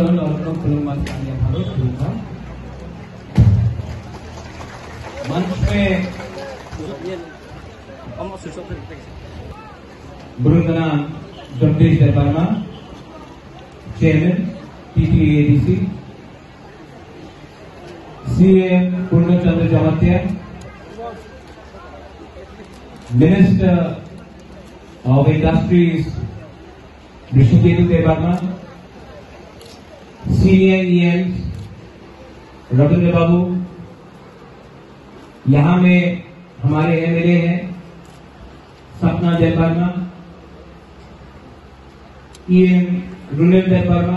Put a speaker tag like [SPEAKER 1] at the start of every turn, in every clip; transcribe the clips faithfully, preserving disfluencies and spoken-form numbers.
[SPEAKER 1] मंच में बुरुंदना Jagdish Debbarma, chairman TTADC, CM Purnachandra Jamatia, minister of industries Rishiketu Debbarma, senior EM Ravindra Babu, यहां में हमारे एमएलए हैं Sapna Debbarma, EM Runel Debbarma,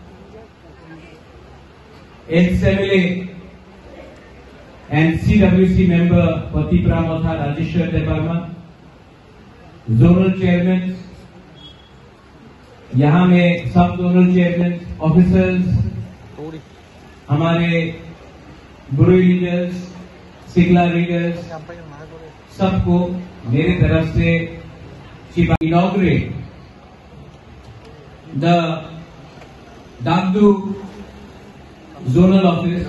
[SPEAKER 1] ex MLA and CWC member for Tripura Motha Rajeshwar Debbarma, zonal chairman, यहां में सब जोनल चेयरमैन ऑफिसर्स, हमारे बुरुई लीडर्स, सिगला लीडर्स, सबको मेरी तरफ से inaugurate the Dagdu zonal office.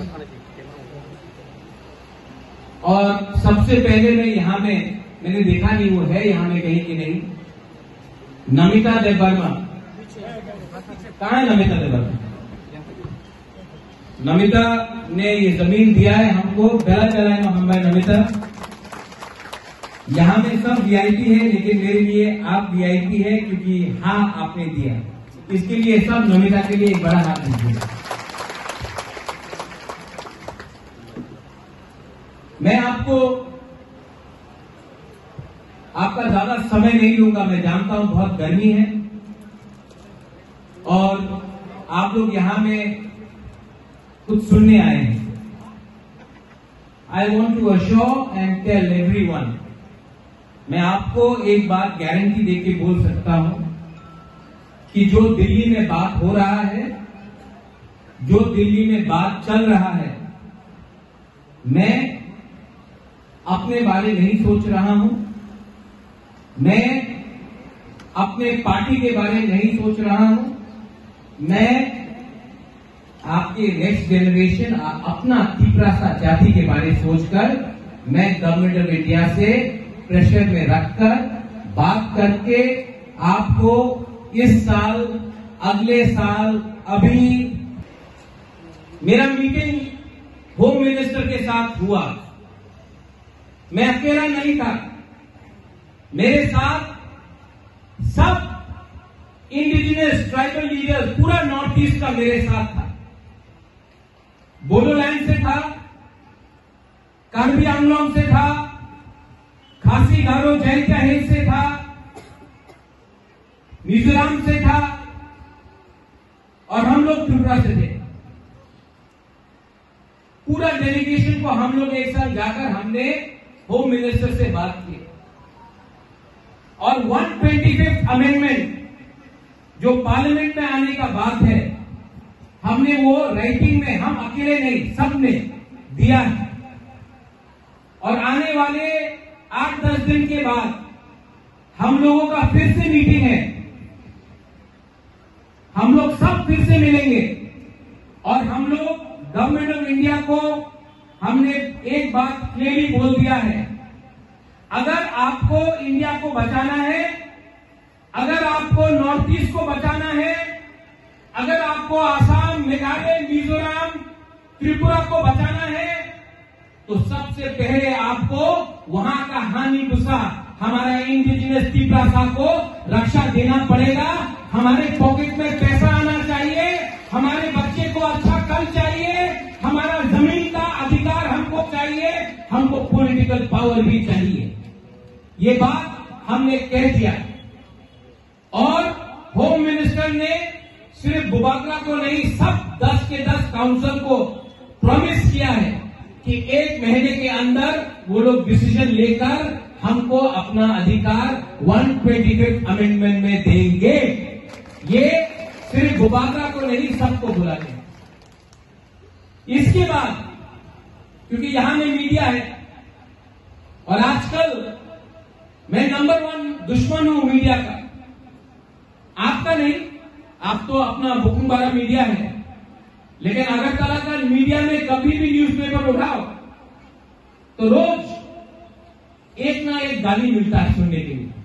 [SPEAKER 1] और सबसे पहले मैं यहां में मैंने देखा नहीं वो है यहां में कहीं कि नहीं, नमिता देवर्मा, कहाँ है नमिता देवर्मा? नमिता ने ये जमीन दिया है हमको, बेला चला है हमारे नमिता। यहां में सब वीआईपी है लेकिन मेरे लिए आप वीआईपी है क्योंकि हाँ आपने दिया, इसके लिए सब नमिता के लिए एक बड़ा हाथ दीजिए। मैं आपको आपका ज्यादा समय नहीं लूंगा, मैं जानता हूं बहुत गर्मी है और आप लोग यहां में कुछ सुनने आए हैं। I want to assure and tell everyone, मैं आपको एक बात गारंटी देके बोल सकता हूं कि जो दिल्ली में बात हो रहा है, जो दिल्ली में बात चल रहा है, मैं अपने बारे नहीं सोच रहा हूं, मैं अपने पार्टी के बारे में नहीं सोच रहा हूं, मैं आपके नेक्स्ट जनरेशन अपना त्रिपुरा सा जाति के बारे में सोचकर मैं गवर्नमेंट ऑफ इंडिया से प्रेशर में रखकर बात करके आपको इस साल, अगले साल, अभी मेरा मीटिंग होम मिनिस्टर के साथ हुआ, मैं अकेला नहीं था, मेरे साथ सब इंडिजिनस ट्राइबल लीडर्स, पूरा नॉर्थ ईस्ट का मेरे साथ था, बोडोलैंड से था, कार्बी आंगलोंग से था, खासी गारो जैंतिया हिल से था, मिजोरम से था और हम लोग त्रिपुरा से थे। पूरा डेलीगेशन को हम लोग एक साथ जाकर हमने होम मिनिस्टर से बात की और एक सौ पच्चीसवां अमेंडमेंट जो पार्लियामेंट में आने का बात है, हमने वो राइटिंग में, हम अकेले नहीं सबने दिया है और आने वाले आठ दस दिन के बाद हम लोगों का फिर से मीटिंग है, हम लोग सब फिर से मिलेंगे और हम लोग गवर्नमेंट ऑफ इंडिया को हमने एक बात क्लियरली बोल दिया है, अगर आपको इंडिया को बचाना है, अगर आपको नॉर्थ ईस्ट को बचाना है, अगर आपको आसाम, मेघालय, मिजोरम, त्रिपुरा को बचाना है तो सबसे पहले आपको वहां का हानि गुस्सा हमारा इंडिजिनस त्रिपुरा को रक्षा देना पड़ेगा। हमारे पॉकेट में पैसा आना चाहिए, हमारे बच्चे को अच्छा कल चाहिए, हमारा जमीन का अधिकार हमको चाहिए, हमको पॉलिटिकल पावर भी चाहिए। ये बात हमने कह दिया और होम मिनिस्टर ने सिर्फ बुबागरा को नहीं, सब दस के दस काउंसिल को प्रॉमिस किया है कि एक महीने के अंदर वो लोग डिसीजन लेकर हमको अपना अधिकार एक सौ पच्चीसवें अमेंडमेंट में देंगे। ये सिर्फ बुबागरा को नहीं, सबको बुलाते हैं। इसके बाद क्योंकि यहां में मीडिया है और आजकल मैं नंबर वन दुश्मन हूं मीडिया का, आपका नहीं, आप तो अपना बुकुम्बारा मीडिया है, लेकिन अगरतला का मीडिया में कभी भी न्यूज़पेपर उठाओ तो रोज एक ना एक गाली मिलता है सुनने के लिए।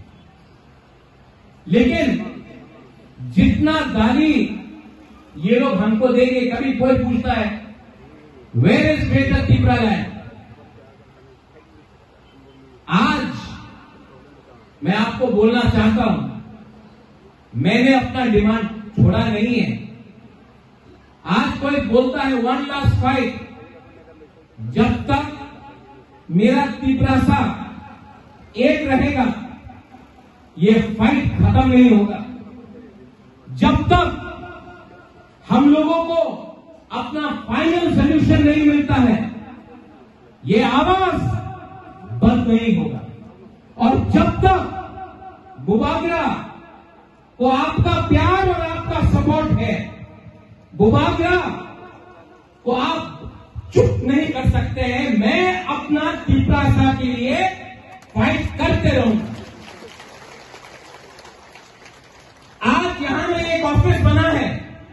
[SPEAKER 1] लेकिन जितना गाली ये लोग हमको देंगे, कभी कोई पूछता है where is greater Tripura land. आज मैं आपको बोलना चाहता हूं, मैंने अपना डिमांड छोड़ा नहीं है। आज कोई बोलता है वन लास्ट फाइट, जब तक मेरा त्रिपुरा सा एक रहेगा ये फाइट खत्म नहीं होगा। जब तक हम लोगों को अपना फाइनल सोल्यूशन नहीं मिलता है ये आवाज बंद नहीं होगा। और जब तक बुबागरा को आपका प्यार और आपका सपोर्ट है, बुबागरा को आप चुप नहीं कर सकते हैं। मैं अपना त्रिपुरा सा के लिए फाइट करते रहूंगा। आज यहां में एक ऑफिस बना है,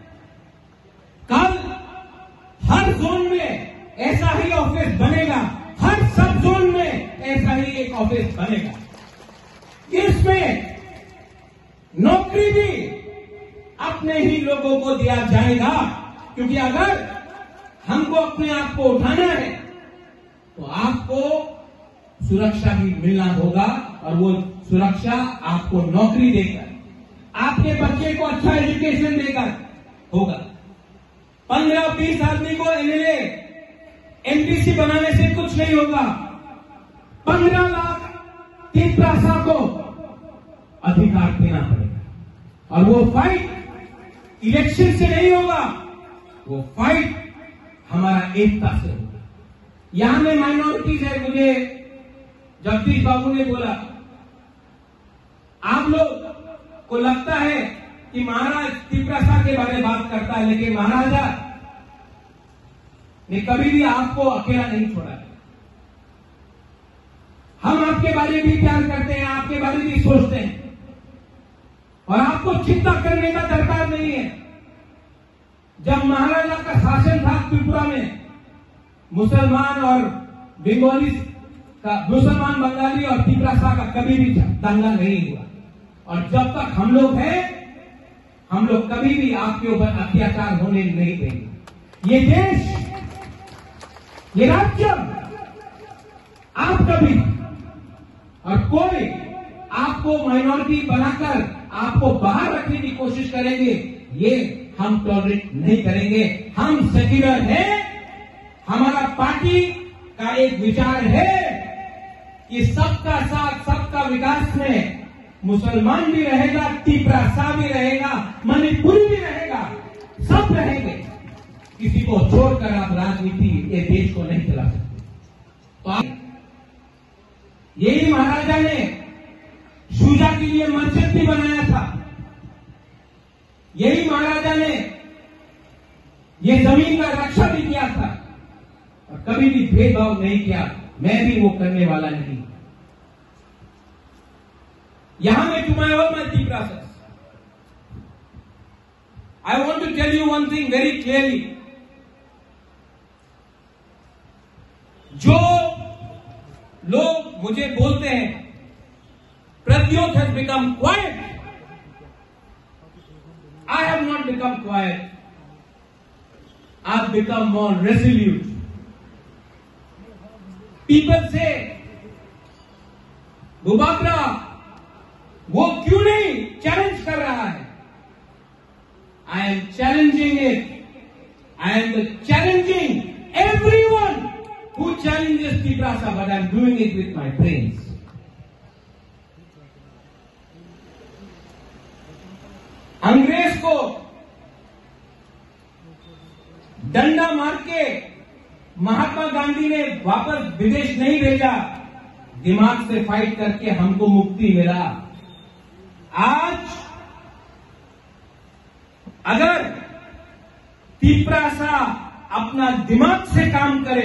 [SPEAKER 1] कल हर जोन में ऐसा ही ऑफिस बनेगा, हर सब जोन में ऐसा ही एक ऑफिस बनेगा। इसमें नौकरी भी अपने ही लोगों को दिया जाएगा, क्योंकि अगर हमको अपने आप को उठाना है तो आपको सुरक्षा भी मिलना होगा, और वो सुरक्षा आपको नौकरी देकर, आपके बच्चे को अच्छा एजुकेशन देकर होगा। पंद्रह बीस आदमी को एमएलए एमपीसी बनाने से कुछ नहीं होगा। पंद्रह लाख त्रिपुरा सा को अधिकार देना पड़ेगा, और वो फाइट इलेक्शन से नहीं होगा, वो फाइट हमारा एकता से होगा। यहां में माइनॉरिटीज है, मुझे जगदीश बाबू ने बोला, आप लोग को लगता है कि महाराज त्रिपुरा सा के बारे में बात करता है, लेकिन महाराजा ने कभी भी आपको अकेला नहीं छोड़ा। हम आपके बारे में भी प्यार करते हैं, आपके बारे में भी सोचते हैं, और आपको चिंता करने का दरकार नहीं है। जब महाराजा का शासन था त्रिपुरा में, मुसलमान और बंगाली का, मुसलमान बंगाली और त्रिपुरा सा का कभी भी दंगा नहीं हुआ। और जब तक हम लोग हैं, हम लोग कभी भी आपके ऊपर अत्याचार होने नहीं देंगे। ये देश, ये राज्य आपका भी, और कोई आपको माइनॉरिटी बनाकर आपको बाहर रखने की कोशिश करेंगे, ये हम टॉलरेट नहीं करेंगे। हम सेक्युलर हैं। हमारा पार्टी का एक विचार है कि सबका साथ सबका विकास में मुसलमान भी रहेगा, त्रिपुरा सा भी रहेगा, मणिपुरी भी रहेगा, सब रहेंगे। किसी को छोड़कर आप राजनीति ये देश को नहीं चला सकते। तो आप, यही महाराजा ने शुजा के लिए मस्जिद भी बनाया था। यही महाराजा ने ये जमीन का रक्षा भी किया था, और कभी भी भेदभाव नहीं किया। मैं भी वो करने वाला नहीं। यहां में to my all my Tripura sir, I want to tell you one thing very clearly. जो लोग मुझे बोलते हैं Pradyot has become quiet, I have not become quiet. I have become more resolute. People say, Bubagra वो क्यों नहीं चैलेंज कर रहा है? I am challenging it. I am the challenging everyone who challenges Tripura सा, but I am doing it with my brains. अंग्रेज को डंडा मार के महात्मा गांधी ने वापस विदेश नहीं भेजा, दिमाग से फाइट करके हमको मुक्ति मिला। आज अगर त्रिपुरा सा अपना दिमाग से काम करे,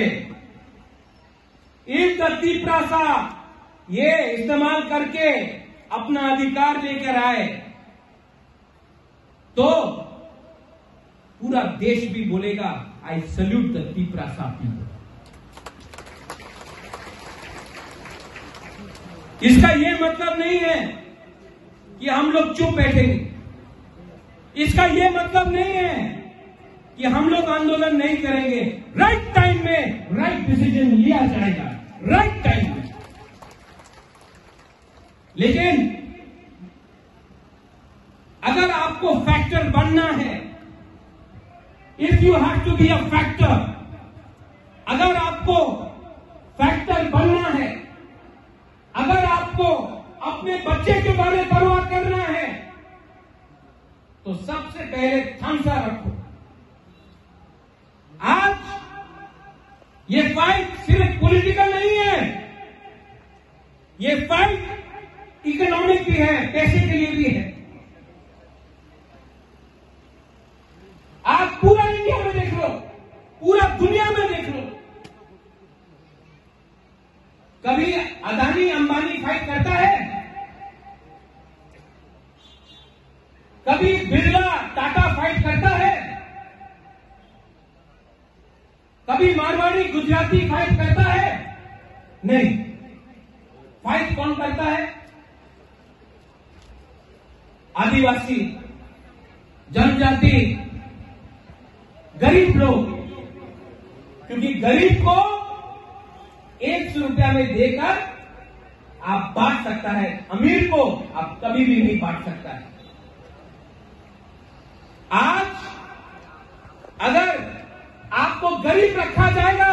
[SPEAKER 1] इस त्रिपुरा सा ये इस्तेमाल करके अपना अधिकार लेकर आए, तो पूरा देश भी बोलेगा I salute the Tiprasa people. इसका यह मतलब नहीं है कि हम लोग चुप बैठेंगे, इसका यह मतलब नहीं है कि हम लोग आंदोलन नहीं करेंगे। राइट टाइम में राइट डिसीजन लिया जाएगा, राइट टाइम में। लेकिन अगर आपको फैक्टर बनना है, if you have to be a factor, अगर आपको फैक्टर बनना है, अगर आपको अपने बच्चे के बारे में परवाह करना है, तो सबसे पहले थांसा रखो। आज ये फाइट सिर्फ पॉलिटिकल नहीं है, ये फाइट इकोनॉमिक भी है, पैसे के लिए भी है। आज पूरा इंडिया में देख लो, पूरा दुनिया में देख लो, कभी अदानी अंबानी फाइट करता है, कभी बिरला टाटा फाइट करता है, कभी मारवाड़ी गुजराती फाइट करता है? नहीं। फाइट कौन करता है? आदिवासी, जनजाति, गरीब लोग। क्योंकि गरीब को एक सौ रुपया में देकर आप बांट सकता है, अमीर को आप कभी भी नहीं बांट सकता है। आज अगर आपको गरीब रखा जाएगा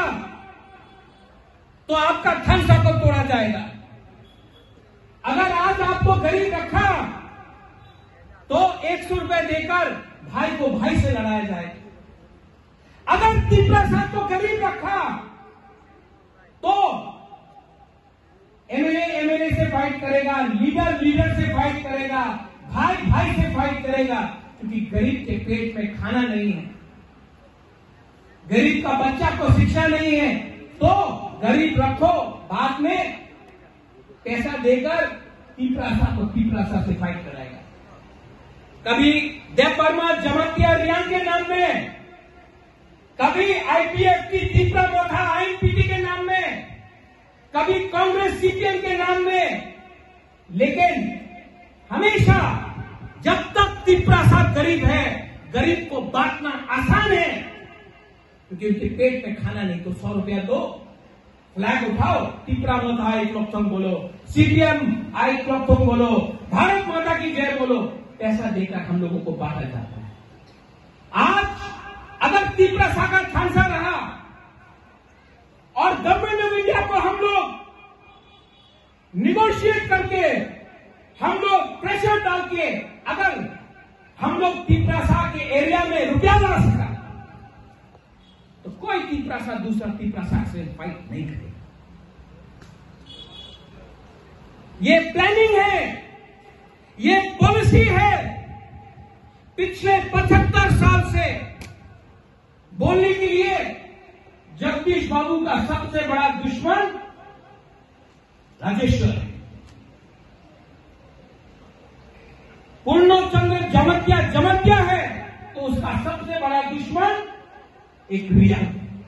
[SPEAKER 1] तो आपका धन संपत्ति तोड़ा जाएगा। अगर आज आपको गरीब रखा तो एक सौ रुपए देकर भाई को भाई से लड़ाया जाएगा। अगर तिपरासा को गरीब रखा तो एमएलए एमएलए से फाइट करेगा, लीडर लीडर से फाइट करेगा, भाई भाई से फाइट करेगा, क्योंकि गरीब के पेट में खाना नहीं है, गरीब का बच्चा को शिक्षा नहीं है, तो गरीब रखो, बाद में पैसा देकर तिपरासा को तिपरासा से फाइट कराएगा। कभी देवबर्मा जमातिया रियांग के नाम में, कभी आईपीएफ की तिपरा मोथा आईएनपीटी के नाम में, कभी कांग्रेस सीपीएम के नाम में। लेकिन हमेशा जब तक तिपरासा गरीब है, गरीब को बांटना आसान है, क्योंकि उनके पेट में खाना नहीं। तो सौ रुपया दो, फ्लैग उठाओ, तिपरा मोथा आई क्लॉकथोंग बोलो, सीपीएम आई क्लॉकथोंग बोलो, भारत माता की जय बोलो, पैसा देकर हम लोगों को बांटा जाता है। आज अगर तिपरासा का थांसा रहा और गवर्नमेंट ऑफ इंडिया को हम लोग निगोशिएट करके, हम लोग प्रेशर डाल के, अगर हम लोग तिपरासा के एरिया में रुपया ला सका, तो कोई तिपरासा दूसरा तिपरासा से फाइट नहीं करेगा। ये प्लानिंग है, ये पॉलिसी है। पिछले पचहत्तर साल से बोलने के लिए जगदीश बाबू का सबसे बड़ा दुश्मन राजेश्वर है। पूर्णचंद्र जमतिया जमतिया है तो उसका सबसे बड़ा दुश्मन एक रियांग।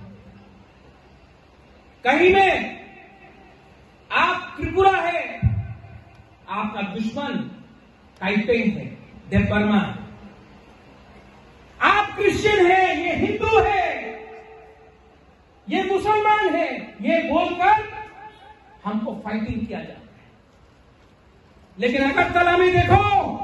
[SPEAKER 1] कहीं में आप त्रिपुरा है, आपका दुश्मन ताइपेंग है, देवबर्मा। आप क्रिश्चियन है, ये हिंदू है, ये मुसलमान है, ये बोलकर हमको फाइटिंग किया जाता है। लेकिन अगरतला में देखो,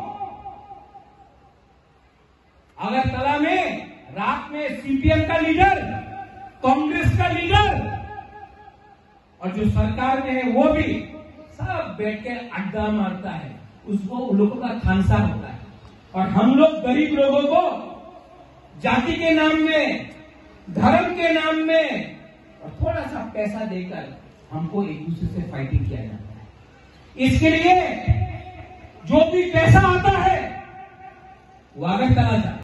[SPEAKER 1] अगरतला में रात में सीपीएम का लीडर, कांग्रेस का लीडर और जो सरकार में है वो भी सब बैठ के अड्डा मारता है, उसको उन लोगों का थांसा होता है। और हम लोग गरीब लोगों को जाति के नाम में, धर्म के नाम में और थोड़ा सा पैसा देकर हमको एक दूसरे से फाइटिंग किया जाता है। इसके लिए जो भी पैसा आता है वो अगरतला जाता है।